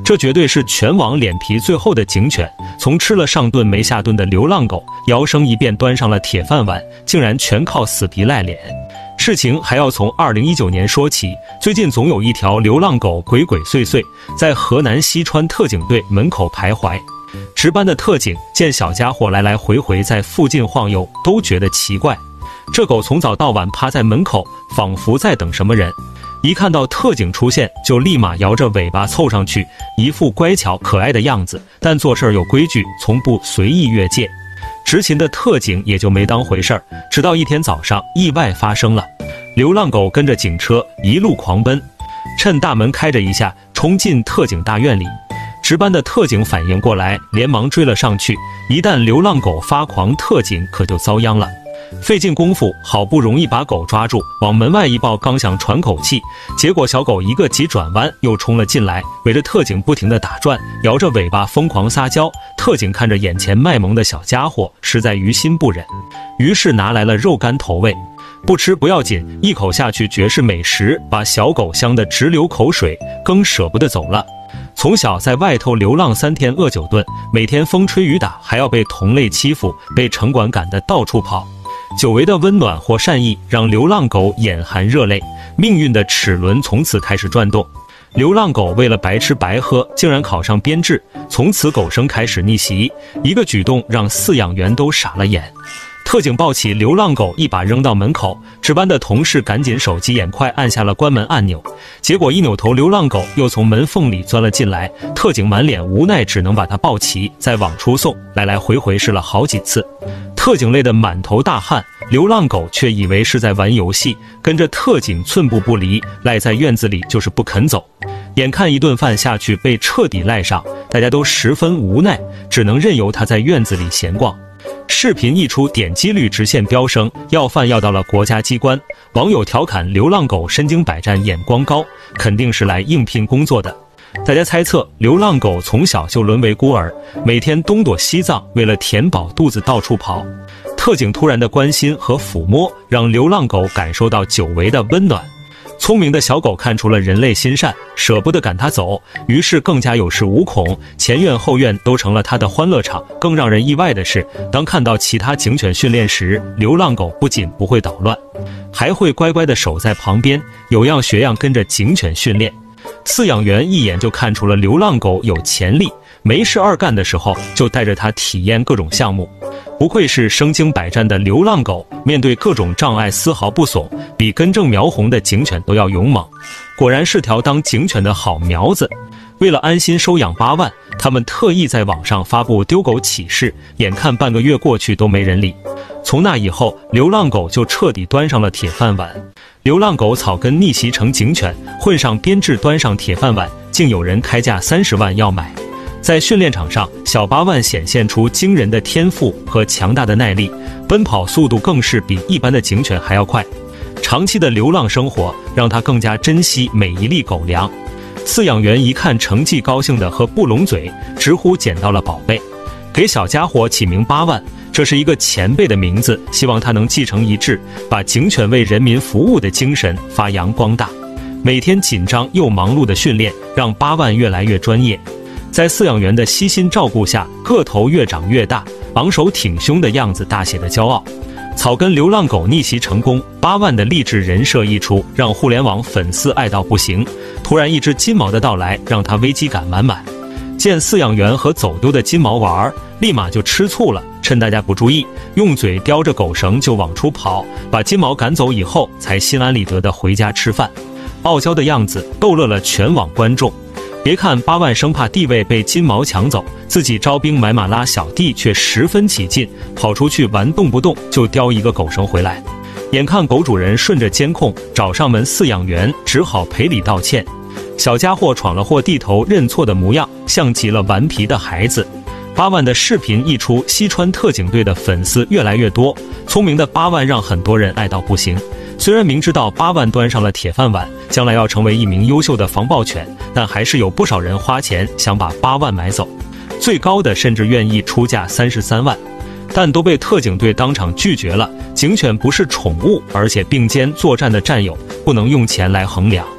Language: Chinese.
这绝对是全网脸皮最厚的警犬，从吃了上顿没下顿的流浪狗，摇身一变端上了铁饭碗，竟然全靠死皮赖脸。事情还要从2019年说起，最近总有一条流浪狗鬼鬼祟祟，在河南西川特警队门口徘徊。值班的特警见小家伙来来回回在附近晃悠，都觉得奇怪。这狗从早到晚趴在门口，仿佛在等什么人。一看到特警出现，就立马摇着尾巴凑上去，一副乖巧可爱的样子，但做事有规矩，从不随意越界。执勤的特警也就没当回事儿，直到一天早上，意外发生了。流浪狗跟着警车一路狂奔，趁大门开着一下，冲进特警大院里。值班的特警反应过来，连忙追了上去。一旦流浪狗发狂，特警可就遭殃了。费尽功夫，好不容易把狗抓住，往门外一抱，刚想喘口气，结果小狗一个急转弯又冲了进来，围着特警不停地打转，摇着尾巴疯狂撒娇。特警看着眼前卖萌的小家伙，实在于心不忍，于是拿来了肉干投喂。不吃不要紧，一口下去绝世美食，把小狗香得直流口水，更舍不得走了。从小在外头流浪3天饿9顿，每天风吹雨打，还要被同类欺负，被城管赶得到处跑。久违的温暖或善意让流浪狗眼含热泪，命运的齿轮从此开始转动。流浪狗为了白吃白喝，竟然考上编制，从此狗生开始逆袭，一个举动让饲养员都傻了眼。特警抱起流浪狗，一把扔到门口，值班的同事赶紧手疾眼快按下了关门按钮，结果一扭头，流浪狗又从门缝里钻了进来。特警满脸无奈，只能把它抱起再往出送，来来回回试了好几次。特警累得满头大汗，流浪狗却以为是在玩游戏，跟着特警寸步不离，赖在院子里就是不肯走。眼看一顿饭下去被彻底赖上，大家都十分无奈，只能任由它在院子里闲逛。视频一出，点击率直线飙升，要饭要到了国家机关。网友调侃流浪狗身经百战，眼光高，肯定是来应聘工作的。大家猜测，流浪狗从小就沦为孤儿，每天东躲西藏，为了填饱肚子到处跑。特警突然的关心和抚摸，让流浪狗感受到久违的温暖。聪明的小狗看出了人类心善，舍不得赶它走，于是更加有恃无恐，前院后院都成了它的欢乐场。更让人意外的是，当看到其他警犬训练时，流浪狗不仅不会捣乱，还会乖乖地守在旁边，有样学样跟着警犬训练。饲养员一眼就看出了流浪狗有潜力，没事儿干的时候就带着它体验各种项目。不愧是身经百战的流浪狗，面对各种障碍丝毫不怂，比根正苗红的警犬都要勇猛。果然是条当警犬的好苗子。为了安心收养8万，他们特意在网上发布丢狗启事，眼看半个月过去都没人理。从那以后，流浪狗就彻底端上了铁饭碗。流浪狗草根逆袭成警犬，混上编制端上铁饭碗，竟有人开价30万要买。在训练场上，小8万显现出惊人的天赋和强大的耐力，奔跑速度更是比一般的警犬还要快。长期的流浪生活让他更加珍惜每一粒狗粮。饲养员一看成绩，高兴的合不拢嘴，直呼捡到了宝贝，给小家伙起名8万，这是一个前辈的名字，希望他能继承遗志，把警犬为人民服务的精神发扬光大。每天紧张又忙碌的训练让8万越来越专业。在饲养员的悉心照顾下，个头越长越大，昂首挺胸的样子大写的骄傲。草根流浪狗逆袭成功，8万的励志人设一出，让互联网粉丝爱到不行。突然一只金毛的到来，让他危机感满满。见饲养员和走丢的金毛玩，立马就吃醋了，趁大家不注意，用嘴叼着狗绳就往出跑，把金毛赶走以后，才心安理得的回家吃饭。傲娇的样子逗乐了全网观众。别看8万生怕地位被金毛抢走，自己招兵买马拉小弟却十分起劲，跑出去玩动不动就叼一个狗绳回来。眼看狗主人顺着监控找上门，饲养员只好赔礼道歉。小家伙闯了祸，低头认错的模样像极了顽皮的孩子。8万的视频一出，西川特警队的粉丝越来越多。聪明的8万让很多人爱到不行。虽然明知道8万端上了铁饭碗，将来要成为一名优秀的防暴犬，但还是有不少人花钱想把8万买走，最高的甚至愿意出价33万，但都被特警队当场拒绝了。警犬不是宠物，而且并肩作战的战友，不能用钱来衡量。